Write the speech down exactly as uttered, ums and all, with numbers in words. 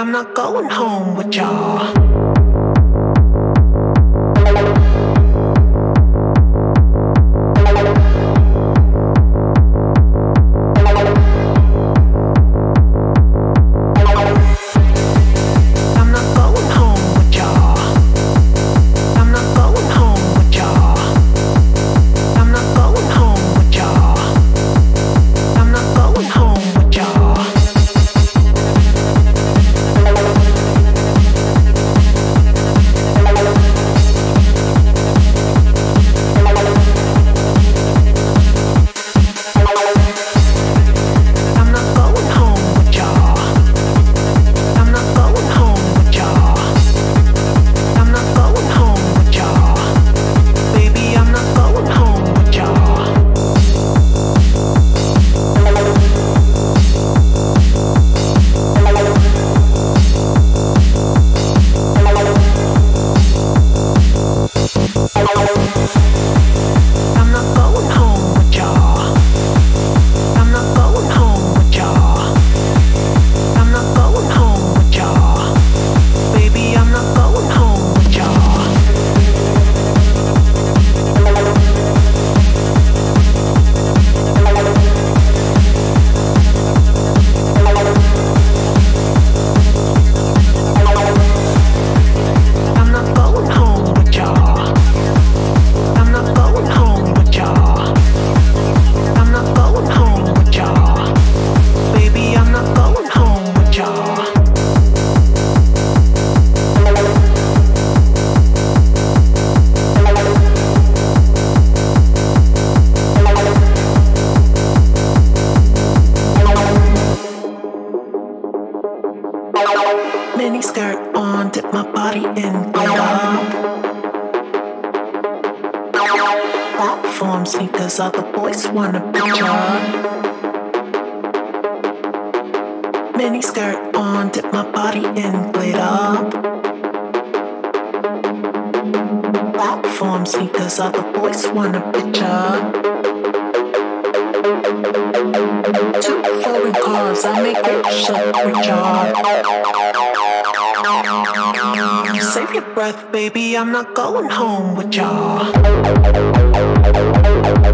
I'm not going home with y'all. Mini skirt on, dip my body in glitter. Platform sneakers, all the boys want a picture. Mini skirt on, dip my body in glitter. Platform sneakers, all the boys want a picture. Two foreign cars, I make it shut recharge. Save your breath, baby, I'm not going home with y'all.